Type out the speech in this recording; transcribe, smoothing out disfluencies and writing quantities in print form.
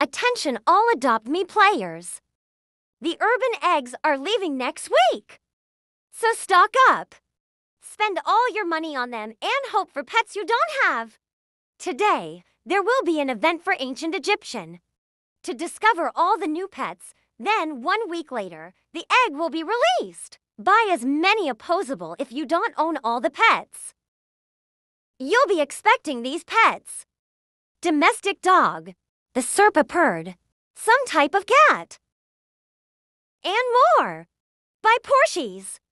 Attention all Adopt Me players. The urban eggs are leaving next week. So stock up. Spend all your money on them and hope for pets you don't have. Today, there will be an event for Ancient Egyptian. To discover all the new pets, then 1 week later, the egg will be released. Buy as many opposable if you don't own all the pets. You'll be expecting these pets. Domestic dog, the Serpaperd, some type of cat, and more. By Porsche's.